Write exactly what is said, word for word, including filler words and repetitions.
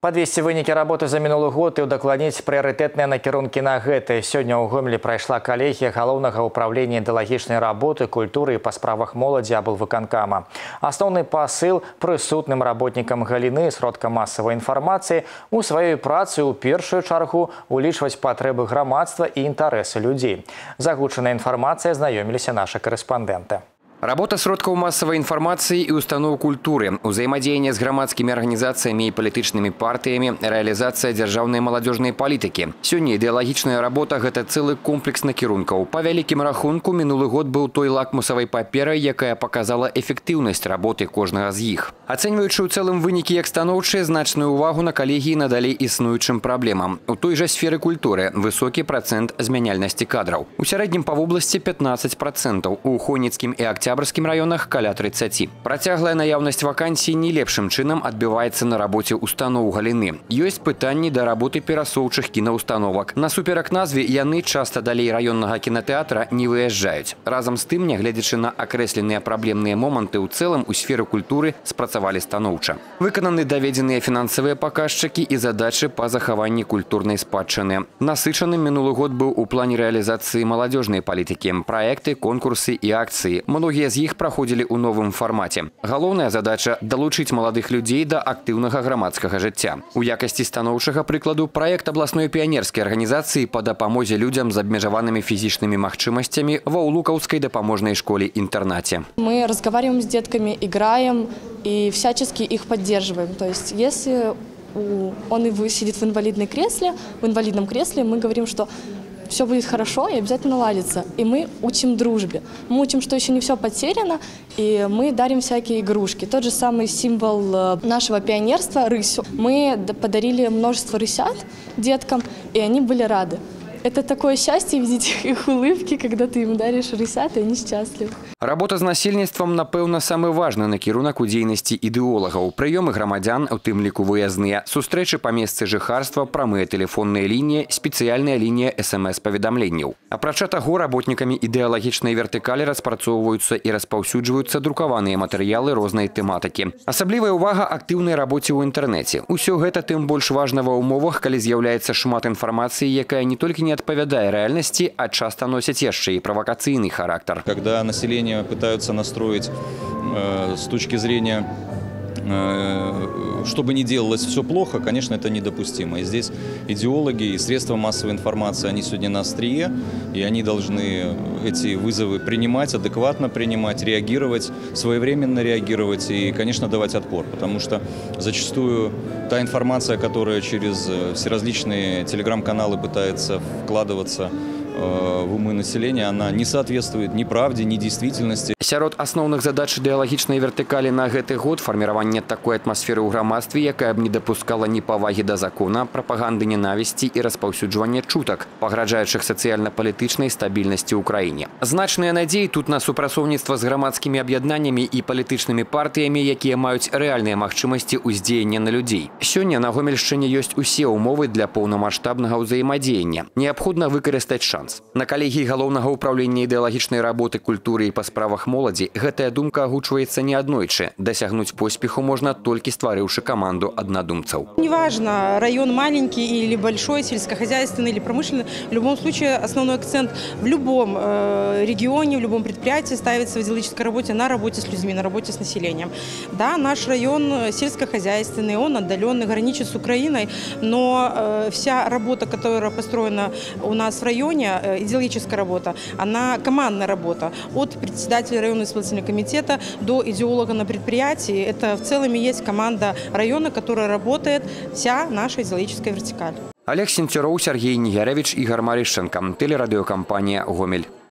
Подвесці вынікі работы за мінулы год і ўдакладніць прыярытэтныя накірункі на гэты. Сёння ў Гомелі прайшла калегія галоўнага ўправлення ідэалагічнай работы, культуры і па справах моладзі аблвыканкама. Асноўны пасыл прысутным работнікам галіны сродкам масавай інфармацыі у сваёй працы ў першую чаргу улічваць патрэбы грамадства і інтарэсы людзей. Загучанай інфармацыяй знаёміліся нашы корэспандэнты. Работа сродкаў массовой информации и установ культуры, взаимодействие с громадскими организациями и политическими партиями, реализация державной молодежной политики. Сегодня идеологичная работа – это целый комплекс накірункаў. По великим рахунку, минулый год был той лакмусовой паперой, якая показала эффективность работы кожнага з іх. Оцениваючи у целом вынікі як станоўчыя, значную увагу на коллегии надали існуючым проблемам. У той же сферы культуры высокий процент змяняльности кадров. У сярэднім по области пятнадцать процентов, у Хонецкім и Октябрьскім районах каля тридцати. Працяглая наявность вакансий не лепшым чынам отбивается на работе установ галіны. Есть пытанні до работы перасоўчых кінаўстановак. Насуперак назве яны часто далей районного кинотеатра не выезжают. Разом с тым, нягледзячы на акрэсленыя праблемныя моманты у целом у сферы культуры спрацавалі станоўча. Выкананы даведзеныя фінансавыя паказчыкі і задачы по захаванні культурной спадчыны. Насычаным мінулы год был у плане реализации молодежной политики. Проекты, конкурсы и акции. Многие з іх праходзілі ў новым фармаце. Галоўная задача – далучыць маладых людзей да актыўнага грамадскага жыцця. У якасці станоўчага прыкладу праект абласной піянерскай арганізацыі па дапамозе людзям з абмежаванымі фізічнымі магчымасцямі ва Улукаўскай дапаможнай школе-интернате. Мы разговариваем с детками, играем и всячески их поддерживаем. То есть если он и сидит в инвалидном кресле, в инвалидном кресле, мы говорим, что все будет хорошо и обязательно наладится. И мы учим дружбе. Мы учим, что еще не все потеряно, и мы дарим всякие игрушки. Тот же самый символ нашего пионерства – рысю. Мы подарили множество рысят деткам, и они были рады. Это такое счастье видеть их улыбки, когда ты им даришь рысят, и они счастливы. Работа з насельніцтвам, напэўна, самы важны накірунак у дзейнасці ідэолагаў. Прыёмы грамадзян, у тым ліку выязныя, сустрэчы па месцы жыхарства, прамыя тэлефонныя лініі, спецыяльная лінія эс эм эс-паведамленняў. Апрача таго, работнікамі ідэалагічнай вертыкалі распрацоўваюцца і распаўсюджваюцца друкаваныя матэрыялы рознай тэматыкі. Асаблівая ўвага актыўнай рабоце ў інтэрнэце. Усё гэта тым больш важна ва ўмовах, калі з'яўляецца шмат інфармацыі, якая не толькі не отповедая реальности, а часто носит еще и провокационный характер. Когда население пытаются настроить э, с точки зрения, э, чтобы не делалось все плохо, конечно, это недопустимо. И здесь идеологи и средства массовой информации, они сегодня на острие, и они должны эти вызовы принимать, адекватно принимать, реагировать, своевременно реагировать и, конечно, давать отпор. Потому что зачастую та информация, которая через все различные телеграм-каналы пытается вкладываться в умы населения, она не соответствует ни правде, ни действительности. Сярод асноўных задач ідэалагічнай вертыкалі на гэты год фарміраванне такой атмасферы ў грамадстве, якая б не дапускала непавагі да закона, прапаганды ненавісці і распаўсюджвання чутак, пагражаючых сацыяльна-палітычнай стабільнасці ў краіне. Значныя надзеі тут на супрацоўніцтва з грамадскімі аб'яднаннямі і палітычнымі партыямі, якія маюць рэальныя магчымасці ўздзеяння на людзей. Сёння на Гомельшчыне ёсць усе ўмовы для поўнамаштабнага ўзаемадзеяння. Неабходна выкарыстаць шанс. На калегіі галоўнага ўправлення ідэалагічнай работы, культуры і па справах моладзі гэтая думка агучваецца неаднойчы. Дасягнуць поспеху можна толькі стварыўшы каманду аднадумцаў. Неважно, район маленький или большой, сельскохозяйственный или промышленный, в любом случае основной акцент в любом э, регионе, в любом предприятии ставится в идеологической работе на работе с людьми, на работе с населением. Да, наш район сельскохозяйственный, он отдаленный, граничит с Украиной, но э, вся работа, которая построена у нас в районе, идеологическая работа, она командная работа. От председателя районного исполнительного комитета до идеолога на предприятии. Это в целом и есть команда района, которая работает, вся наша идеологическая вертикаль. Олег Сенцюроў, Сергей Нигеревич, Игорь Маришенко. Телерадиокомпания «Гомель».